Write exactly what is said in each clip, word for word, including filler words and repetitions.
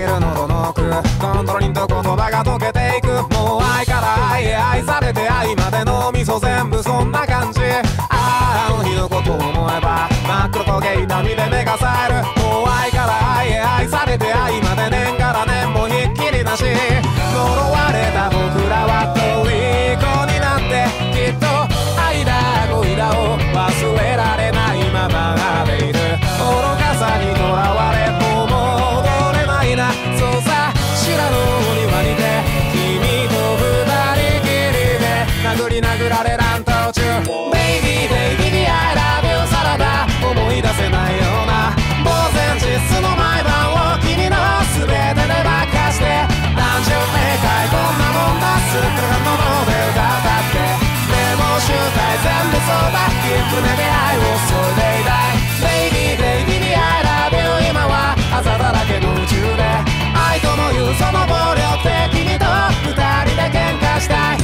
る喉の奥コントロールと言葉が溶けていくもう愛から愛へ愛されて愛までの味噌全部そんな感じあああの日のことを思えば真っ黒焦げ痛みで目が冴えるもう愛から愛へ愛されて愛まで年から年もひっきりなし呪われた僕らは虜になってきっと愛だ恋だを忘れられないままでいる愚かさにとらわれもう戻れないなそうさ白の庭にて君と二人きりで殴り殴られ乱闘中 Baby baby I love you さらば思い出せないような呆然自失の毎晩を君の全てで爆破して単純明快こんなもんだすっからかんのもので歌ったってでも集大全部そうだ一歩目で愛を添いでいたい Baby baby I love you 今はあざだらけの宇宙で愛ともいうその暴力で君と二人で喧嘩したい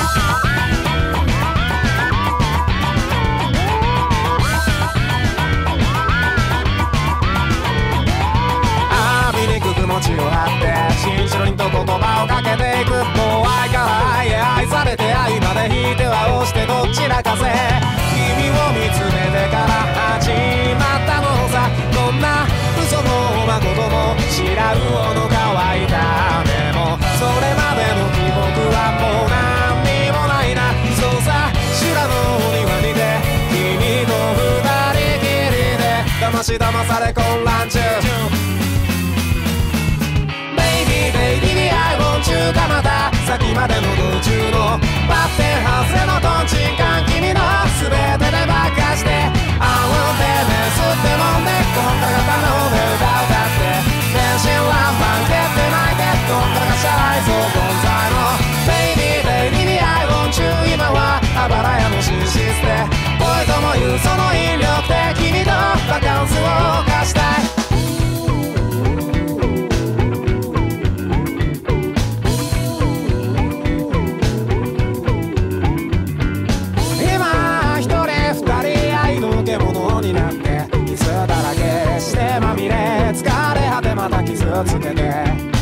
気を張って新白にと言葉をかけていくもう愛から愛へ愛されて愛まで引いては押してどちらかせ君を見つめてから始まったのさこんな嘘も誠も知らうの乾いたでもそれまでの記憶はもう何にもないなそうさ修羅の庭にて君と二人きりで騙し騙され混乱中中かまた先までの道中のバッテンハウスのトンチンカン君の全てで爆破してあうんてめすってもんでこんからが頼んで歌歌って天真爛漫蹴って泣いてこんからがシャラいそう存在の Baby baby I want you 今はあばら屋の紳士ステ恋ともいうその引力で君とバカンスを犯したい傷だらけしてまみれ疲れ果てまた傷つけて